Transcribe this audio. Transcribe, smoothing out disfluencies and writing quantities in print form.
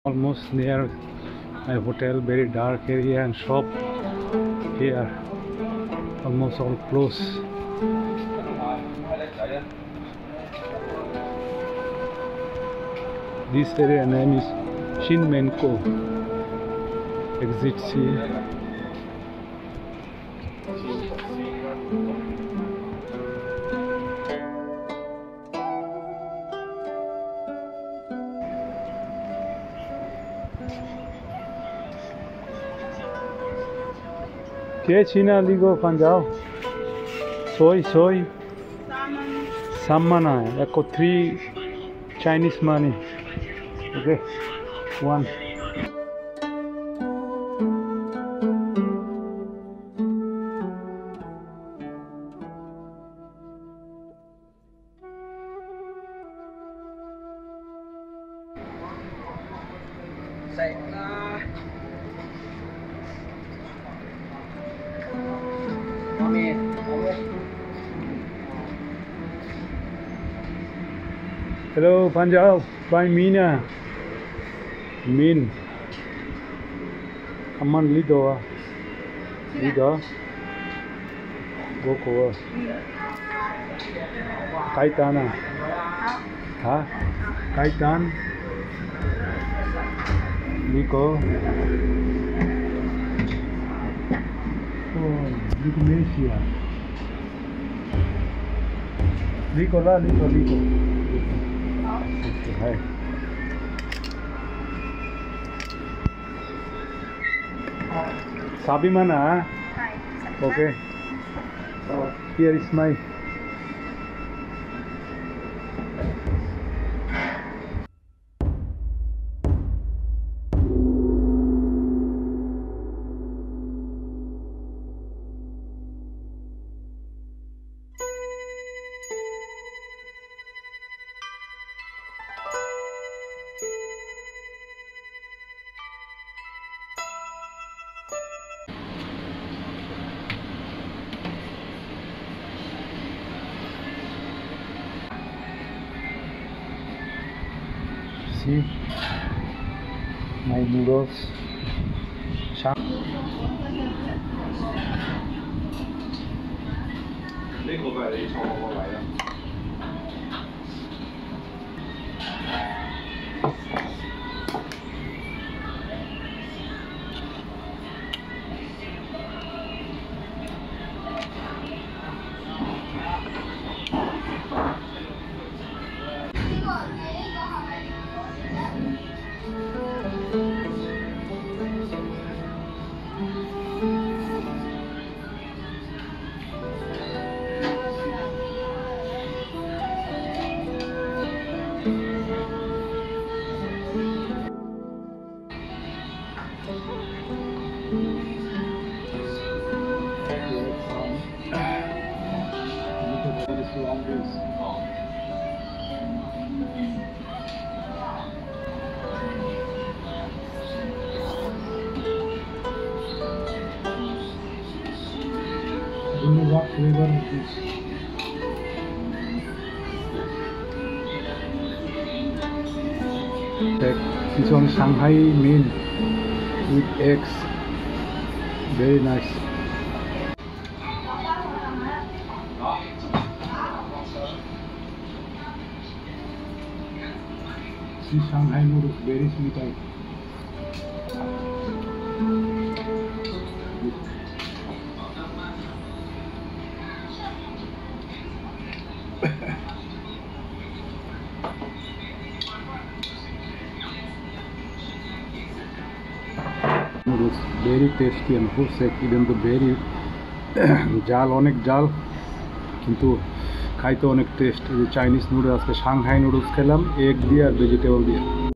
Almost near my hotel, very dark area and shop here almost all close. This area name is Shinmenko. Exit C. ¿Qué China ligo panjao? Soy. Salmon. I got 3 Chinese money. Okay, 1. Hello, Panjao. Buy Mina. Min. Aman lido. Lido. Goko. Kaitana. Ha? Kaitan. Nico. Oh, Indonesia. Lico. Hi. Sabi mana? Okay. Here is my see my noodles. I don't know what flavor it is. This one Shanghai meal with eggs. Very nice. This Shanghai noodles very sweet. Noodles very tasty and full set, even though very জাল অনেক জাল কিন্তু খাইতে অনেক taste. এই Chinese noodles Shanghai সাংহাই নুডলস খেলাম এগ দিয়ে আর ভেজিটেবল দিয়ে।